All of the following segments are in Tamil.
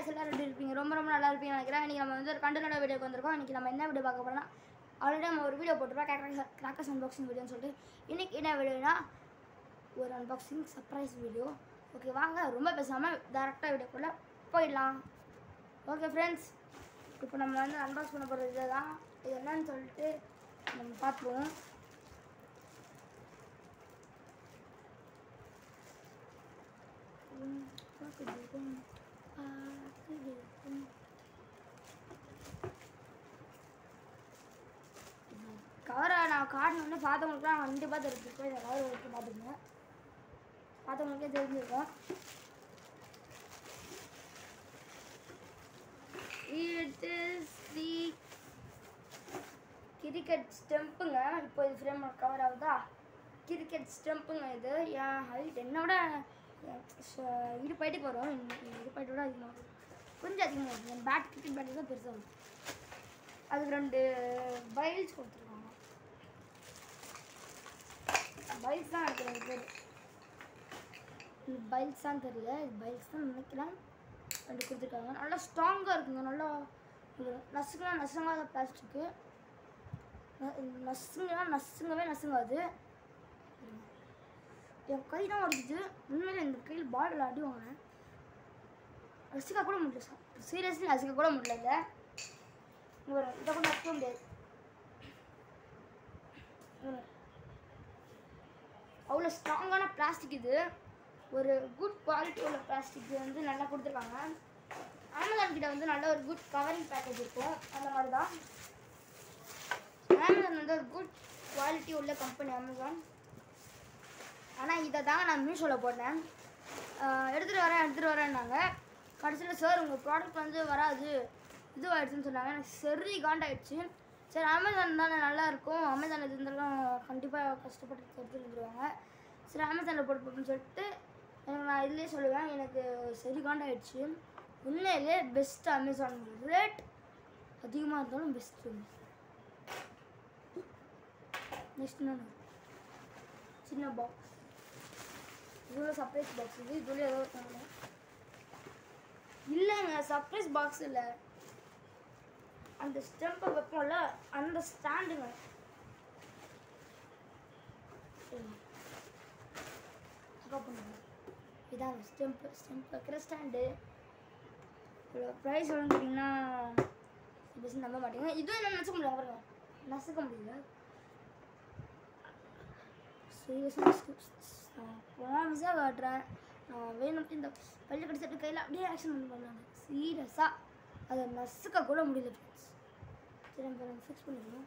guys, எல்லாரும் எப்படி இருப்பீங்க? ரொம்ப நல்லா இருப்பீங்கன்னு நினைக்கிறேன். இன்னைக்கு நம்ம வந்து ஒரு கண்டென்ட் வீடியோக்கு வந்திருக்கோம். இன்னைக்கு நம்ம என்ன வீடியோ பார்க்க போறோம்னா, ஆல்ரெடி நம்ம ஒரு வீடியோ போட்டுருக்கோம் கிராக்கர்ஸ் அன்பாக்சிங் வீடியோன்னு சொல்லிட்டு. இன்னைக்கு என்ன வீடியோனா ஒரு அன்பாக்சிங் சர்ப்ரைஸ் வீடியோ. ஓகே, வாங்க ரொம்ப பேசாமல் டேரெக்டாக வீடியோக்குள்ளே போயிடலாம். ஓகே ஃப்ரெண்ட்ஸ், இப்போ நம்ம வந்து அன்பாக்ஸ் பண்ண போகிறது இதை தான். இது என்னன்னு சொல்லிட்டு நம்ம பார்த்துருவோம். கவரை நான் காட்டணுன்னு பார்த்தவங்களுக்குலாம் கண்டிப்பாக தெரிஞ்சிருக்கோம். இதை கவர் வச்சு பார்த்துக்கோங்க, பார்த்தவங்களுக்கே தெரிஞ்சிருக்கோம். இட் இஸ் தி கிரிக்கெட் ஸ்டெம்புங்க. இப்போ இது ஃப்ரேம் கவர் ஆகுதா? கிரிக்கெட் ஸ்டெம்புங்க. இது என் ஹைட் என்னோட இடுப்பாயிட்டுக்கு வரும். இடுப்பாயிட்டோட அதிகமாக கொஞ்சம் அதிகமாக இருக்கும். என் பேட் கிரிக்கெட் பேட்டு தான் பெருசாக இருக்கும். அதுக்கு 2 பைல்ஸ் கொடுத்துருக்காங்க. பைல்ஸ் தான் எனக்கு 2 பேர். இது பைல்ஸ் தான் தெரியல, இது பைல்ஸ் தான் நினைக்கிறேன். 2 கொடுத்துருக்காங்க. நல்லா ஸ்ட்ராங்காக இருக்குங்க. நல்லா நசுங்காத பிளாஸ்டிக்கு. நசுங்கவே. என் கை தான் உடைக்குது. உண்மையில இந்த கையில் பாலில் அடி வாங்கினேன். ரசிக்க கூட முடியல சார், சீரியஸ்லி ரசிக்க கூட முடியல. இதை கூட ரசிக்க முடியாது. அவ்வளோ ஸ்ட்ராங்கான பிளாஸ்டிக். இது ஒரு குட் குவாலிட்டி உள்ள பிளாஸ்டிக் வந்து நல்லா கொடுத்துருக்காங்க. அமேசான் கிட்ட வந்து நல்ல ஒரு குட் கவரிங் பேக்கேஜ் இருக்கும். அந்த மாதிரி தான் அமேசான் வந்து ஒரு குட் குவாலிட்டி உள்ள கம்பெனி அமேசான். ஆனால் இதை தான் நான் மீஷோவில் போட்டேன். எடுத்துகிட்டு வரேன்னாங்க. கடைசியில் சார் உங்கள் ப்ராடக்ட் வந்து வராது, இது ஆகிடுச்சுன்னு சொன்னாங்க. எனக்கு சரி காண்டாயிடுச்சு. சரி, அமேசான் தானே நல்லாயிருக்கும், அமேசான் இது இருந்தாலும் கண்டிப்பாக கஷ்டப்பட்டு எடுத்துகிட்டு வந்துடுவாங்க. சரி, அமேசானில் போட்டு போட்டுன்னு சொல்லிட்டு எனக்கு நான் இதுலேயே சொல்லுவேன். எனக்கு சரி காண்டாயிடுச்சு. உண்மையிலே பெஸ்ட்டு அமேசான். ரேட் அதிகமாக இருந்தாலும் பெஸ்ட்டு. நெக்ஸ்ட் சின்ன பாக்ஸ். இதுல சர்ப்ரைஸ் பாக்ஸ். இதுல ஏதோ இல்லைங்க, சர்ப்ரைஸ் பாக்ஸ் இல்லை. அந்த ஸ்டெம்பை வைப்போம்ல, அந்த ஸ்டாண்டுங்க. இதான் ஸ்டெம்ப் வைக்கிற ஸ்டாண்டு. ப்ரைஸ் எவ்வளோன்னு கேட்டிங்கன்னா பெஸ்ட் நம்ப மாட்டேங்க. இதுவும் என்ன நசுக்க முடியல, பாருங்க, நசுக்க முடியல. ப்ராமிஸாக காட்டுறேன். நான் வேணும்ட்டு இந்த பள்ளி கடிச்சிட்டு கையில் அப்படியே ஆக்ஷன் பண்ணாங்க. சீரியஸாக அதை நசுக்க கூட முடியல ஃப்ரெண்ட்ஸ். சரி, நம்ம ஃபிக்ஸ் பண்ணிடுவோம்.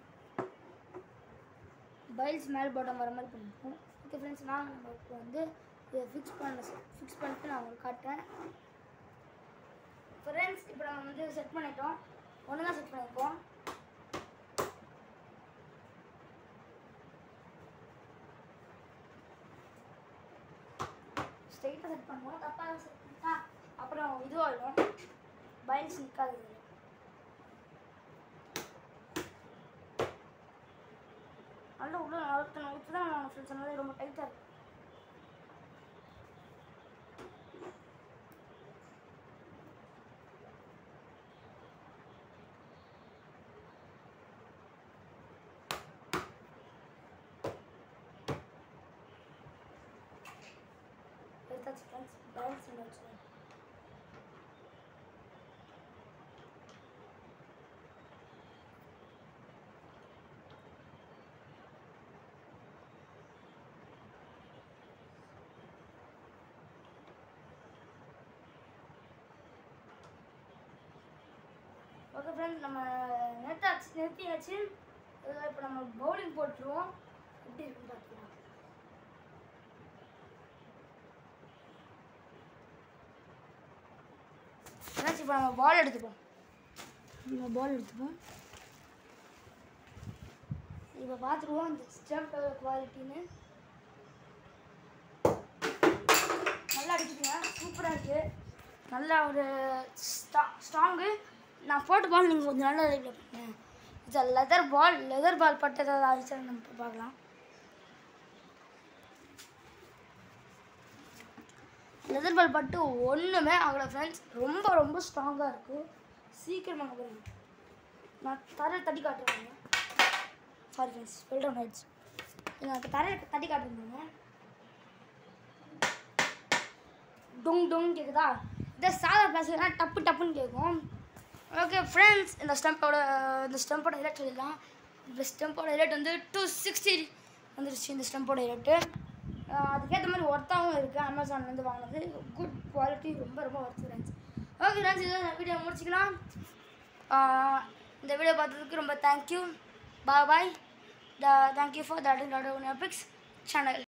பைல்ஸ் மேல் பாட்டம் வர மாதிரி பண்ணிப்போம். ஓகே ஃப்ரெண்ட்ஸ், நான் நமக்கு வந்து இதை ஃபிக்ஸ் பண்ணிட்டு நான் உங்களுக்கு காட்டுறேன். ஃப்ரெண்ட்ஸ், இப்போ நம்ம வந்து செட் பண்ணிட்டோம். ஒன்று தான் செட் பண்ணியிருக்கோம். ஸ்ட்ரெயிட்டாக செட் பண்ணுவோம். தப்பாக செட் பண்ணிட்டா அப்புறம் இதுவாகிடும், பைல்ஸ் நிற்காது. நல்லா உள்ள அழுத்தணும். இப்போ தான் நான் ஃப்ரெண்ட்ஸ் சொன்னது ரொம்ப டைட்டாக இருக்குது. பைல்ஸ் வச்சு ஓகே ஃப்ரெண்ட்ஸ், நம்ம நிறுத்தியாச்சு. இப்போ நம்ம பவுலிங் போட்டுருவோம். எப்படி இருக்குன்னு பார்த்துக்கலாம். இப்போ நம்ம பால் எடுத்துப்போம். இப்போ பார்த்துருவோம் இந்த ஸ்டெம்ப் குவாலிட்டின்னு. நல்லா அடிச்சுங்க, சூப்பராக இருக்குது. நல்லா ஒரு ஸ்ட்ராங்கு. நான் போட்டு பால் நீங்கள் கொஞ்சம் நல்லா பண்ணுங்க. இது லெதர் பால் பட்டதை ஆயிடுச்சு. நம்ம பார்க்கலாம். லெதர் பால் பட்டு ஒன்றுமே ஆகலை ஃப்ரெண்ட்ஸ். ரொம்ப ரொம்ப ஸ்ட்ராங்காக இருக்குது. சீக்கிரமாக பாருங்க. நான் தரையில் தட்டி காட்டுறேங்க. சாரி ஃப்ரெண்ட்ஸ், வெல் டவுன் ஆயிடுச்சு. எனக்கு தரையில் தட்டி காட்டுறேங்க. டொங் டொங் கேட்குதா? இதே சாதா பிளாஸ்டிக்னா டப்பு டப்புன்னு கேட்கும். ஓகே ஃப்ரெண்ட்ஸ், இந்த ஸ்டம்போட ரேட் சொல்லிடலாம். இந்த ஸ்டம்போட ரேட் வந்து 260 வந்துருச்சு. இந்த ஸ்டம்போட ரேட்டு அதுக்கேற்ற மாதிரி ஒர்த்தாகவும் இருக்குது. அமேசான்லேருந்து வாங்கினது. குட் குவாலிட்டி, ரொம்ப ரொம்ப ஒர்த்து ஃப்ரெண்ட்ஸ். ஓகே ஃப்ரெண்ட்ஸ், இதை வீடியோ முடிச்சிக்கலாம். இந்த வீடியோ பார்த்ததுக்கு ரொம்ப thank you. Bye. Thank you for that in dot one epics channel.